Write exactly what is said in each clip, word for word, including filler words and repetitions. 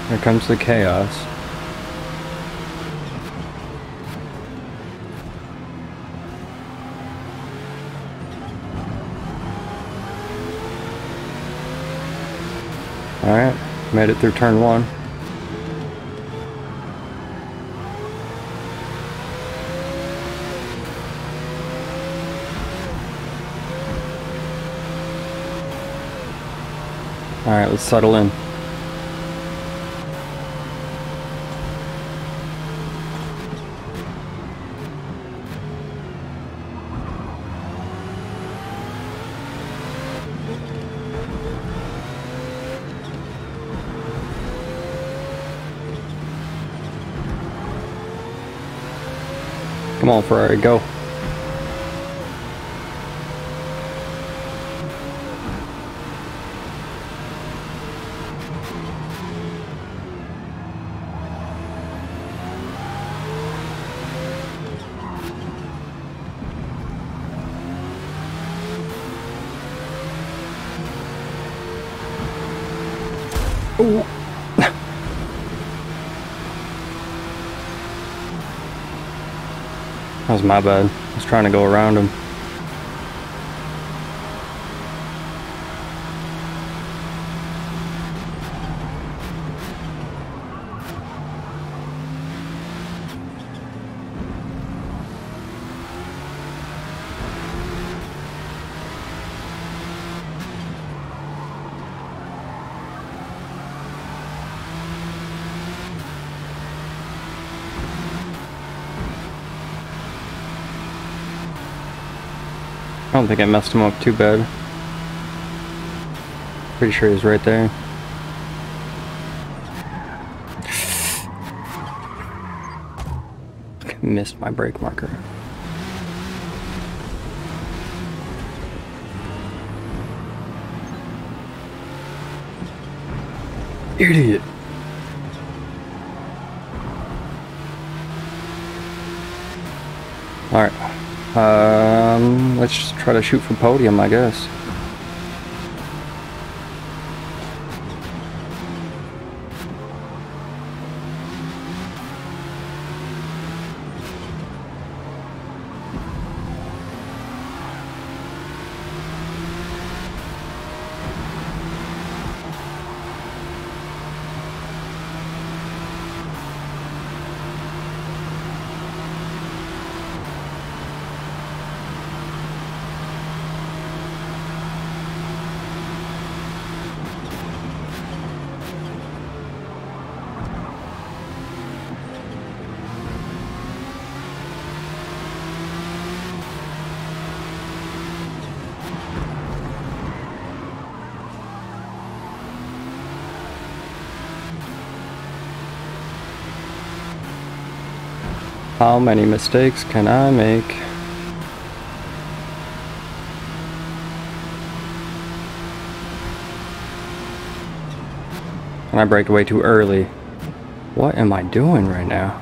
Here comes the chaos. Alright, made it through turn one. Alright, let's settle in. Come on, Ferrari, go. Ooh. That was my bad. I was trying to go around him. I don't think I messed him up too bad. Pretty sure he's right there. Missed my brake marker. Idiot. Alright. Um, let's just try to shoot for podium, I guess. How many mistakes can I make? And I braked way too early. What am I doing right now?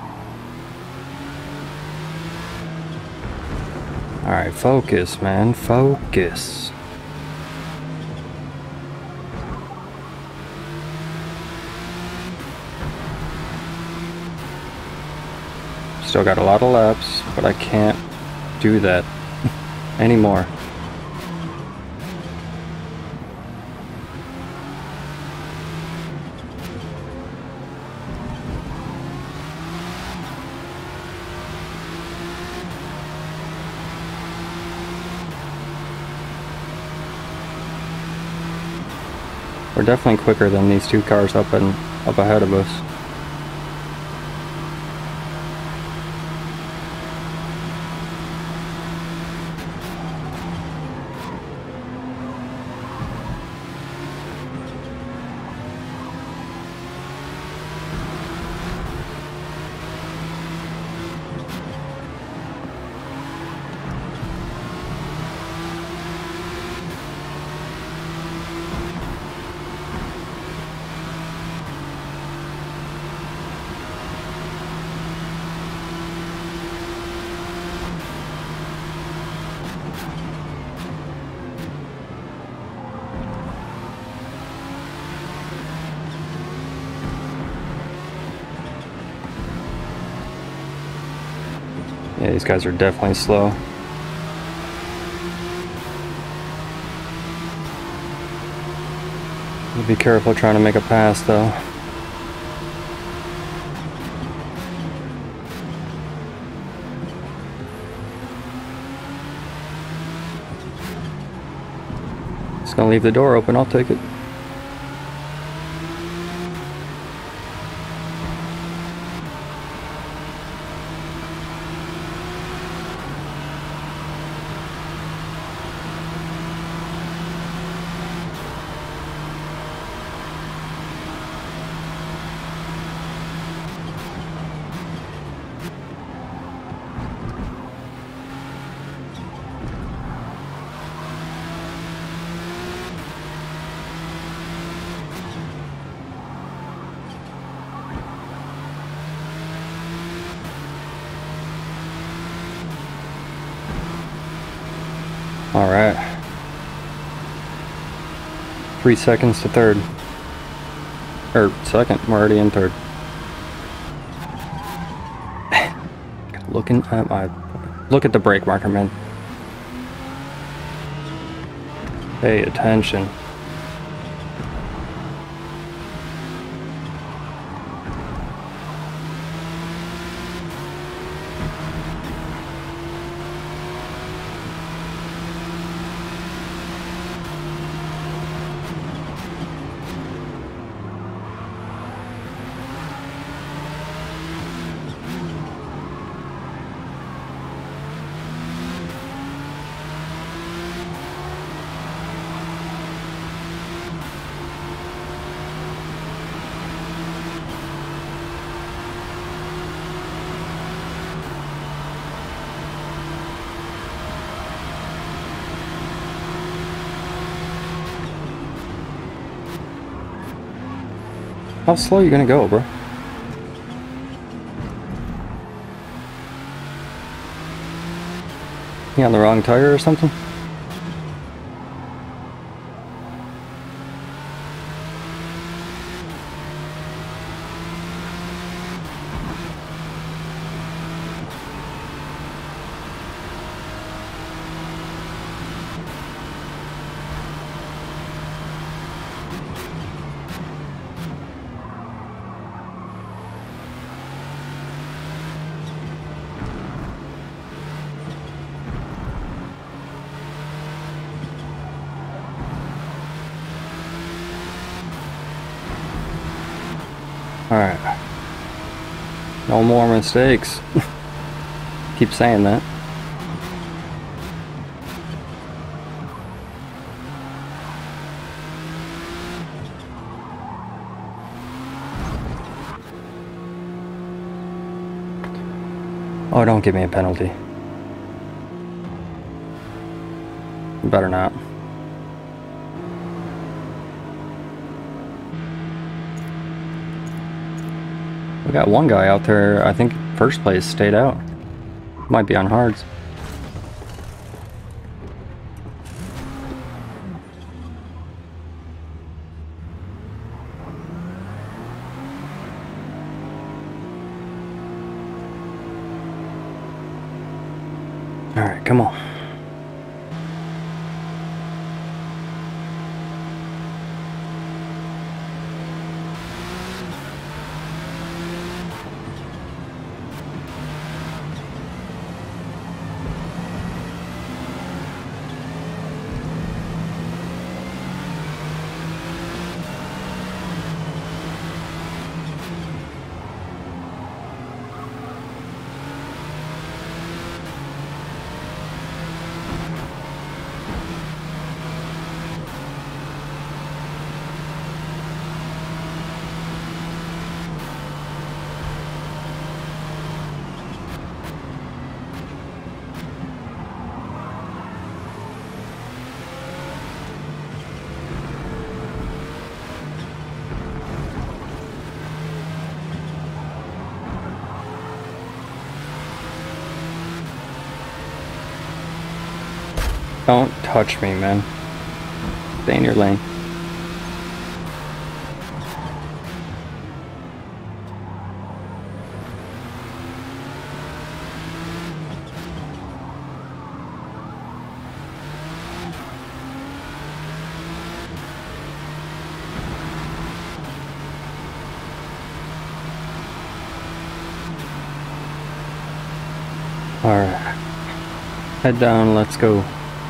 Alright, focus, man. Focus. Still got a lot of laps, but I can't do that anymore. We're definitely quicker than these two cars up and up ahead of us. Yeah, these guys are definitely slow. Be careful trying to make a pass though. Just gonna leave the door open, I'll take it. All right. Three seconds to third. Or second, we're already in third. Looking at my... Look at the brake marker, man. Pay attention. How slow are you gonna go, bro? You on the wrong tire or something? Alright. No more mistakes. Keep saying that. Oh, don't give me a penalty. You better not. We got one guy out there, I think first place stayed out. Might be on hards. Alright, come on. Don't touch me, man. Stay in your lane. Alright. Head down, let's go.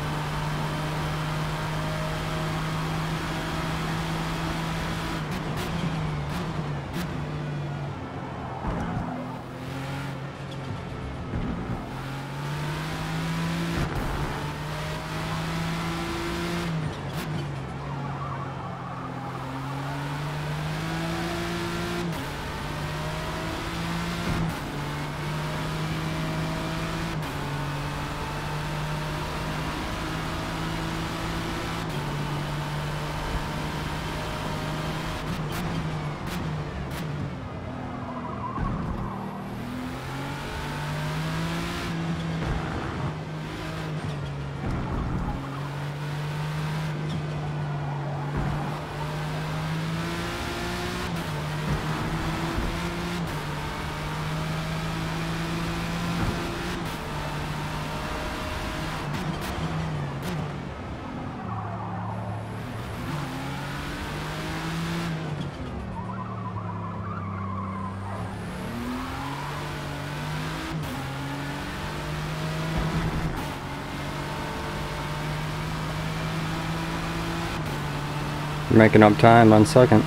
Making up time on second.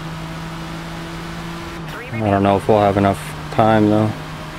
I don't know if we'll have enough time though.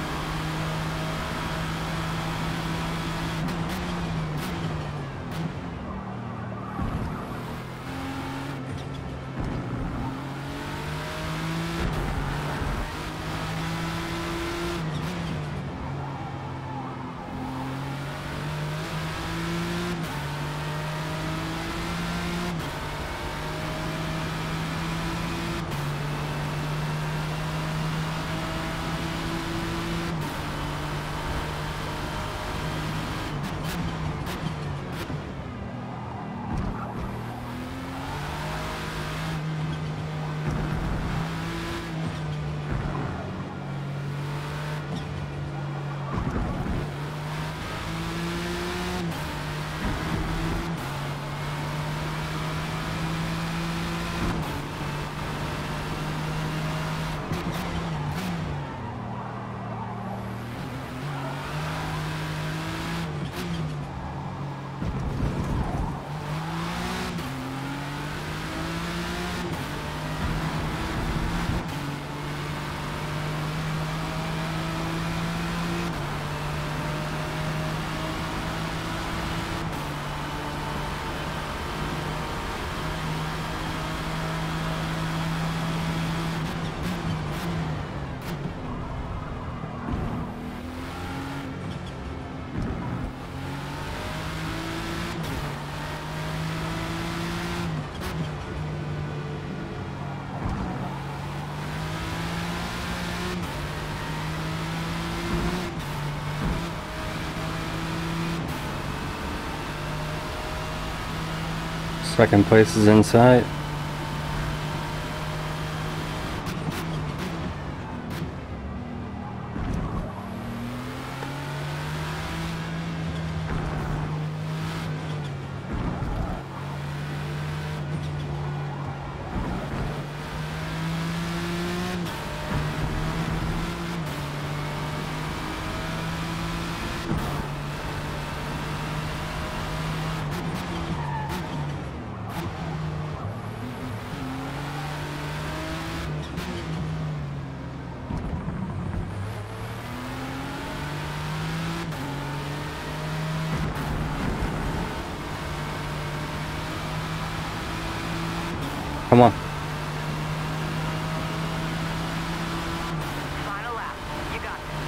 Second place is in sight. Come on. Final lap. You got this.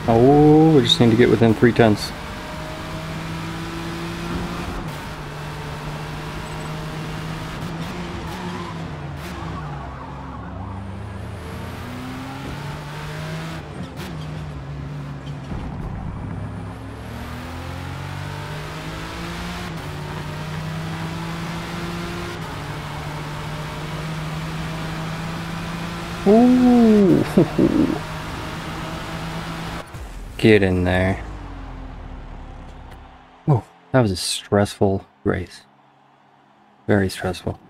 Oh, we just need to get within three tenths. Ooh. Get in there. Oh, that was a stressful race. Very stressful.